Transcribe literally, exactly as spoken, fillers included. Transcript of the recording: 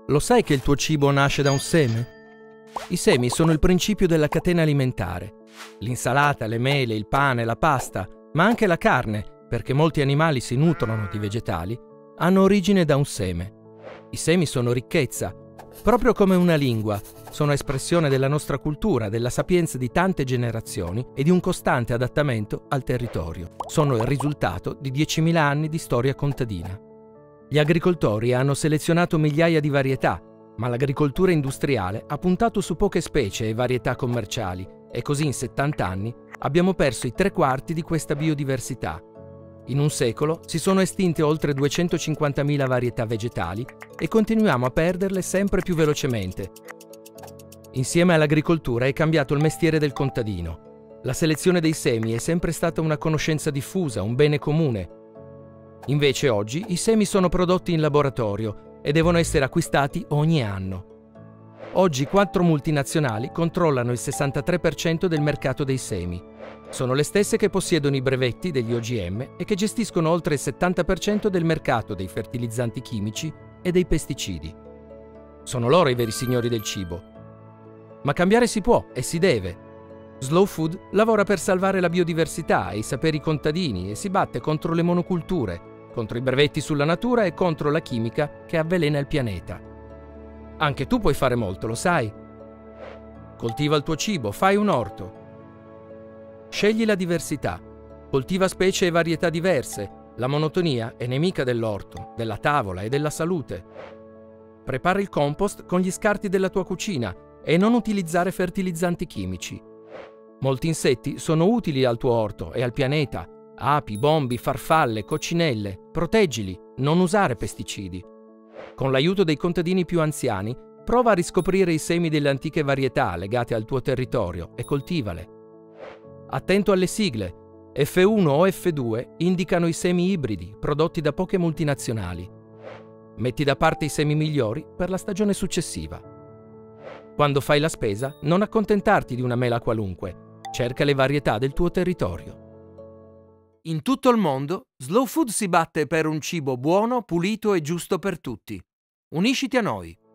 Lo sai che il tuo cibo nasce da un seme? I semi sono il principio della catena alimentare. L'insalata, le mele, il pane, la pasta, ma anche la carne, perché molti animali si nutrono di vegetali, hanno origine da un seme. I semi sono ricchezza, proprio come una lingua, sono espressione della nostra cultura, della sapienza di tante generazioni e di un costante adattamento al territorio. Sono il risultato di diecimila anni di storia contadina. Gli agricoltori hanno selezionato migliaia di varietà, ma l'agricoltura industriale ha puntato su poche specie e varietà commerciali e così in settanta anni abbiamo perso i tre quarti di questa biodiversità. In un secolo si sono estinte oltre duecentocinquantamila varietà vegetali e continuiamo a perderle sempre più velocemente. Insieme all'agricoltura è cambiato il mestiere del contadino. La selezione dei semi è sempre stata una conoscenza diffusa, un bene comune. Invece oggi i semi sono prodotti in laboratorio e devono essere acquistati ogni anno. Oggi quattro multinazionali controllano il sessantatré per cento del mercato dei semi. Sono le stesse che possiedono i brevetti degli O G M e che gestiscono oltre il settanta per cento del mercato dei fertilizzanti chimici e dei pesticidi. Sono loro i veri signori del cibo. Ma cambiare si può e si deve. Slow Food lavora per salvare la biodiversità e i saperi contadini e si batte contro le monoculture, contro i brevetti sulla natura e contro la chimica che avvelena il pianeta. Anche tu puoi fare molto, lo sai. Coltiva il tuo cibo, fai un orto. Scegli la diversità, coltiva specie e varietà diverse. La monotonia è nemica dell'orto, della tavola e della salute. Prepara il compost con gli scarti della tua cucina e non utilizzare fertilizzanti chimici. Molti insetti sono utili al tuo orto e al pianeta. Api, bombi, farfalle, coccinelle, proteggili, non usare pesticidi. Con l'aiuto dei contadini più anziani, prova a riscoprire i semi delle antiche varietà legate al tuo territorio e coltivale. Attento alle sigle. F uno o F due indicano i semi ibridi prodotti da poche multinazionali. Metti da parte i semi migliori per la stagione successiva. Quando fai la spesa, non accontentarti di una mela qualunque. Cerca le varietà del tuo territorio. In tutto il mondo, Slow Food si batte per un cibo buono, pulito e giusto per tutti. Unisciti a noi!